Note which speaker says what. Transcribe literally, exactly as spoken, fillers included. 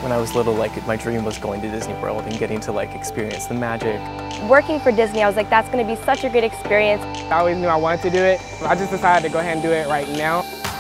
Speaker 1: When I was little, like, my dream was going to Disney World and getting to, like, experience the magic.
Speaker 2: Working for Disney, I was like, that's going to be such a good experience.
Speaker 3: I always knew I wanted to do it. I just decided to go ahead and do it right now.